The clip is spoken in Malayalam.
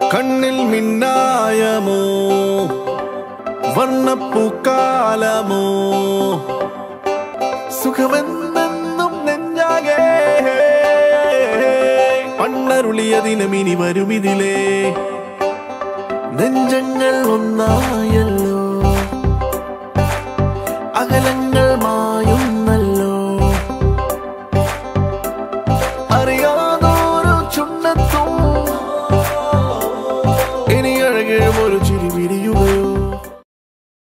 കണ്ണിൽ മിന്നായമോ വർണ്ണപ്പൂക്കാലമോ സുഖമെന്നെന്നും നെഞ്ചാകെ പണ്ണരുളിയ ദിനമിനി വരുമിതിലേ നെഞ്ചങ്ങൾ ഒന്നായല്ല